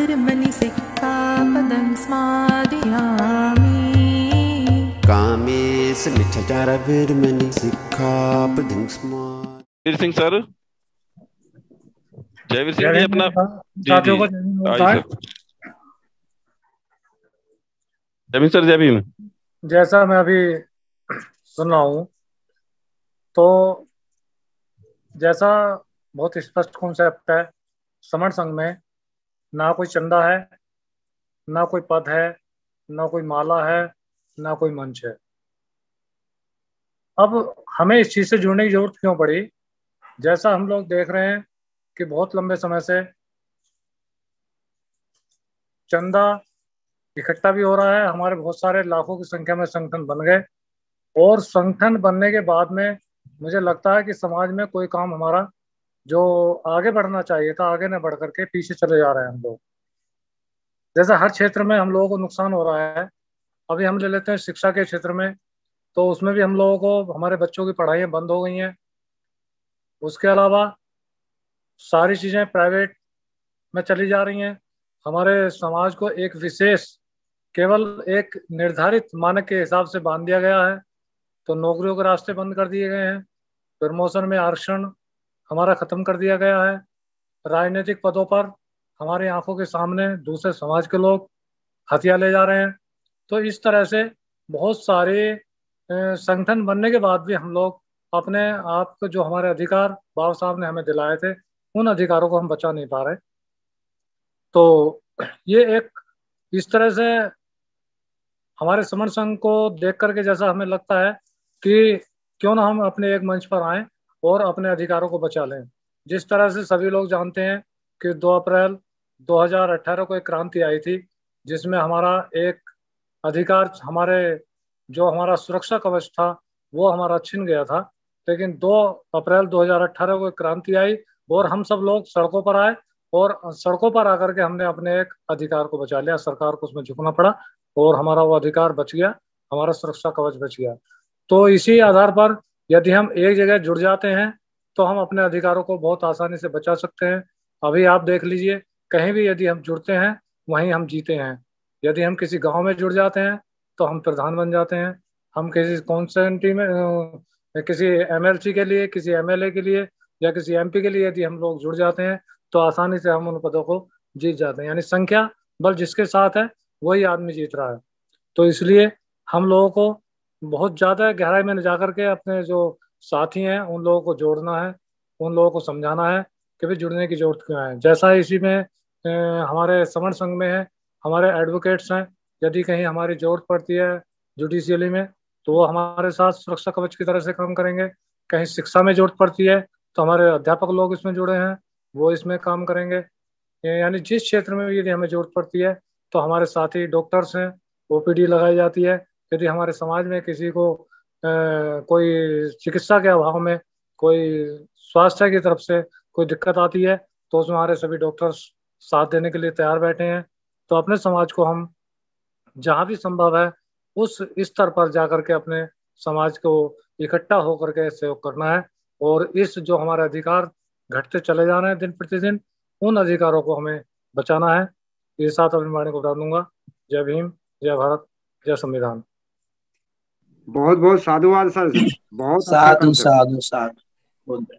सिक्खापदं स्मादयामि कामेश मिथ्याचारविर्मणि सिक्खापदं स्मादयामि। वीर सिंह सर, जयवीर सिंह जी अपना जी साथियों जी को आइए सर। जयवीर सर, जय भीम। जैसा मैं अभी सुन रहा हूँ तो जैसा बहुत स्पष्ट कॉन्सेप्ट है, समर संघ में ना कोई चंदा है, ना कोई पद है, ना कोई माला है, ना कोई मंच है। अब हमें इस चीज से जुड़ने की जरूरत क्यों पड़ी? जैसा हम लोग देख रहे हैं कि बहुत लंबे समय से चंदा इकट्ठा भी हो रहा है, हमारे बहुत सारे लाखों की संख्या में संगठन बन गए, और संगठन बनने के बाद में मुझे लगता है कि समाज में कोई काम हमारा जो आगे बढ़ना चाहिए था, आगे न बढ़ करके पीछे चले जा रहे हैं हम लोग। जैसे हर क्षेत्र में हम लोगों को नुकसान हो रहा है। अभी हम ले लेते हैं शिक्षा के क्षेत्र में, तो उसमें भी हम लोगों को, हमारे बच्चों की पढ़ाइयाँ बंद हो गई हैं। उसके अलावा सारी चीज़ें प्राइवेट में चली जा रही हैं। हमारे समाज को एक विशेष, केवल एक निर्धारित मानक के हिसाब से बांध दिया गया है। तो नौकरियों के रास्ते बंद कर दिए गए हैं, प्रमोशन में आरक्षण हमारा खत्म कर दिया गया है, राजनीतिक पदों पर हमारी आंखों के सामने दूसरे समाज के लोग हथिया ले जा रहे हैं। तो इस तरह से बहुत सारे संगठन बनने के बाद भी हम लोग अपने आप को, जो हमारे अधिकार बाबा साहब ने हमें दिलाए थे, उन अधिकारों को हम बचा नहीं पा रहे। तो ये एक इस तरह से हमारे समर संघ को देख करके जैसा हमें लगता है कि क्यों ना हम अपने एक मंच पर आए और अपने अधिकारों को बचा लें। जिस तरह से सभी लोग जानते हैं कि 2 अप्रैल 2018 को एक क्रांति आई थी, जिसमें हमारा एक अधिकार, हमारा सुरक्षा कवच था, वो हमारा छिन गया था। लेकिन 2 अप्रैल 2018 को एक क्रांति आई और हम सब लोग सड़कों पर आए, और सड़कों पर आकर के हमने अपने एक अधिकार को बचा लिया। सरकार को उसमें झुकना पड़ा और हमारा वो अधिकार बच गया, हमारा सुरक्षा कवच बच गया। तो इसी आधार पर यदि हम एक जगह जुड़ जाते हैं तो हम अपने अधिकारों को बहुत आसानी से बचा सकते हैं। अभी आप देख लीजिए, कहीं भी यदि हम जुड़ते हैं वहीं हम जीते हैं। यदि हम किसी गांव में जुड़ जाते हैं तो हम प्रधान बन जाते हैं। हम किसी कॉन्स्टिट्यूंसी में किसी एमएलसी के लिए, किसी एमएलए के लिए या किसी एमपी के लिए यदि हम लोग जुड़ जाते हैं तो आसानी से हम उन पदों को जीत जाते हैं। यानी संख्या बल जिसके साथ है वही आदमी जीत रहा है। तो इसलिए हम लोगों को बहुत ज़्यादा गहराई में जा करके अपने जो साथी हैं उन लोगों को जोड़ना है, उन लोगों को समझाना है कि भाई जुड़ने की जरूरत क्यों है। जैसा इसी में हमारे समर संघ में है, हमारे एडवोकेट्स हैं, यदि कहीं हमारी जरूरत पड़ती है जुडिशियली में तो वो हमारे साथ सुरक्षा कवच की तरह से काम करेंगे। कहीं शिक्षा में जरूरत पड़ती है तो हमारे अध्यापक लोग इसमें जुड़े हैं, वो इसमें काम करेंगे। यानी जिस क्षेत्र में भी यदि हमें जरूरत पड़ती है तो हमारे साथी डॉक्टर्स हैं, ओपीडी लगाई जाती है। यदि हमारे समाज में किसी को कोई चिकित्सा के अभाव में, कोई स्वास्थ्य की तरफ से कोई दिक्कत आती है तो उसमें हमारे सभी डॉक्टर्स साथ देने के लिए तैयार बैठे हैं। तो अपने समाज को हम जहाँ भी संभव है उस स्तर पर जाकर के अपने समाज को इकट्ठा होकर के सहयोग करना है, और इस जो हमारे अधिकार घटते चले जा रहे हैं दिन प्रतिदिन, उन अधिकारों को हमें बचाना है। ये साथ अपनी वाणी को बता दूंगा। जय भीम, जय भारत, जय संविधान। बहुत बहुत साधुवाद सर, बहुत अच्छा साधु कंसेप्ट। साधु साधु।